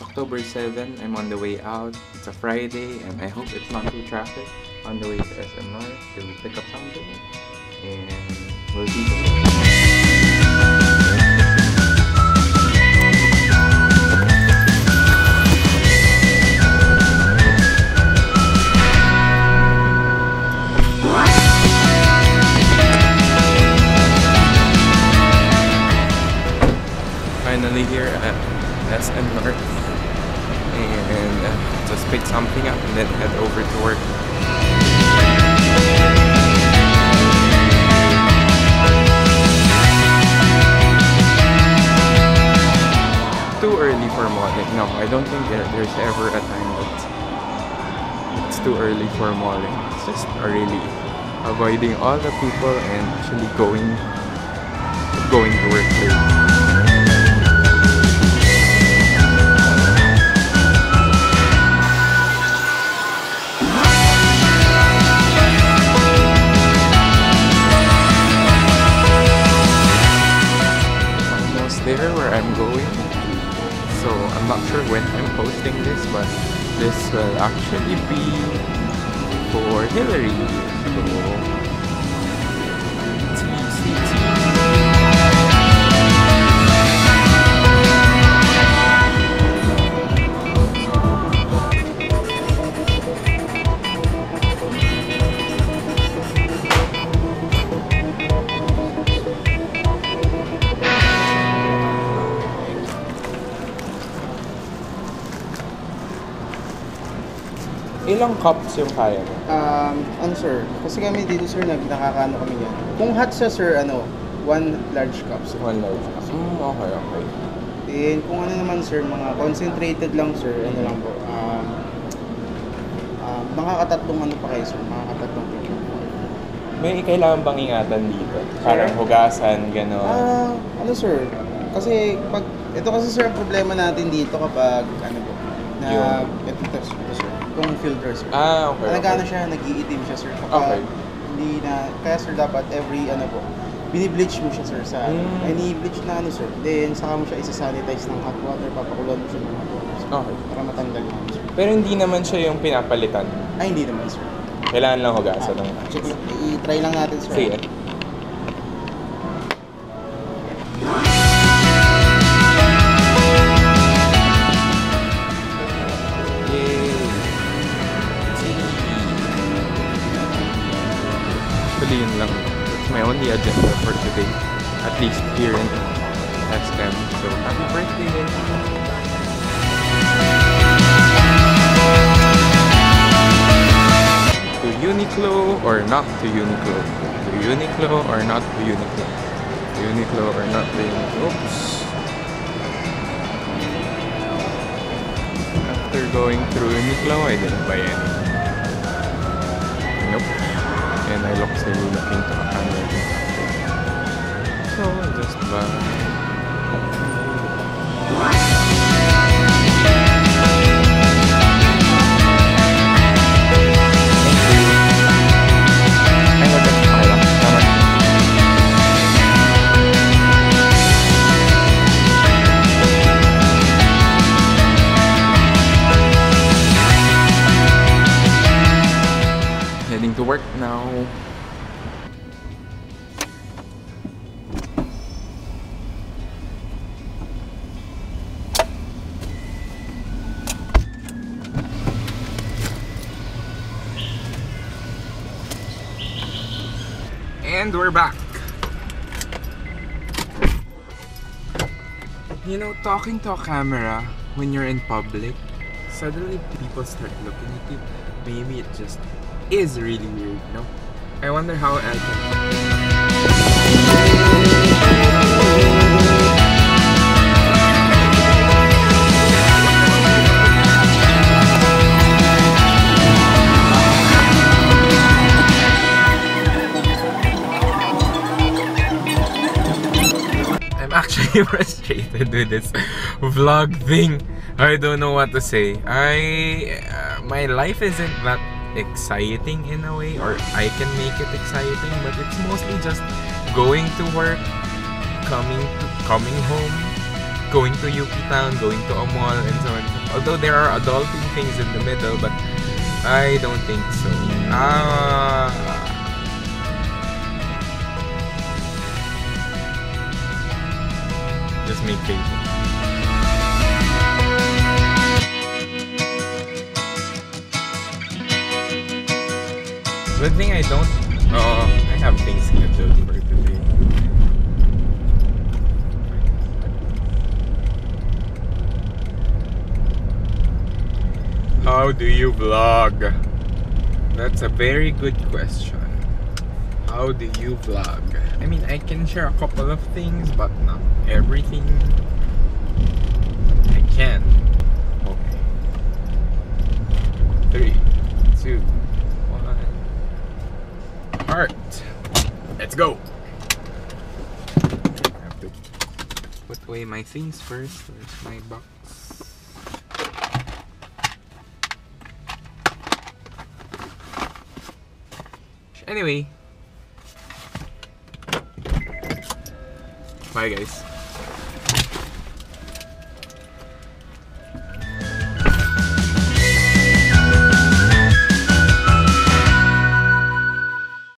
October 7. I'm on the way out. It's a Friday and I hope it's not too traffic on the way to SM North to pick up something. And we'll see you there. Finally here at SM North and just pick something up and then head over to work. Too early for malling. No, I don't think there's ever a time that it's too early for malling. It's just really avoiding all the people and actually going to work late. There where I'm going, so I'm not sure when I'm posting this, but this will actually be for Hillary. Ilang cups yung kaya mo? Ano sir, kasi kami dito sir, nakakaano kami yan. Kung hot siya sir, 1 large cup sir. 1 large cup. Okay. Then kung ano naman sir, mga concentrated lang sir, ano lang po. Makakatatlong ano pa kayo sir, makakatatlong picture. May kailangan bang ingatan dito? Parang hugasan, gano'n? Ano sir, kasi pag, ito kasi sir, ang problema natin dito kapag, ano po, na, ito sir. Kung filter sir. Okay. Nag-ano siya, nag-iitim siya sir. Kapag hindi na, kaya sir dapat every binibleach mo siya sir sa bleach na sir. Then saka mo siya isa-sanitize ng hot water, papakulan mo siya ng hot water sir. Okay. Para matanggal mo sir. Pero hindi naman siya yung pinapalitan? Ay, hindi naman sir. Kailangan lang hugasan ng i-try lang natin sir. Sige. Yun lang. That's my only agenda for today. At least here in SM. So, happy birthday! To Uniqlo or not to Uniqlo? To Uniqlo or not to Uniqlo? To Uniqlo or not to Uniqlo? Oops! After going through Uniqlo, I didn't buy anything. Nope. And I look silly looking to a camera. So I just buy. Heading to work now. And we're back. You know, talking to a camera when you're in public, suddenly people start looking at you. Maybe it just is really weird, no? I wonder how I can... I'm actually frustrated with this vlog thing. I don't know what to say. My life isn't that exciting in a way, or I can make it exciting, but it's mostly just going to work, coming home, going to Yuki Town, going to a mall, and so on. Although there are adulting things in the middle, but I don't think so. Just make patience. Good thing I don't. Oh, I have things scheduled for today. How do you vlog? That's a very good question. How do you vlog? I mean, I can share a couple of things, but not everything. I can. Okay. 3, 2, 1. Heart. Let's go. I have to put away my things first. Where's my box? Anyway. Bye guys.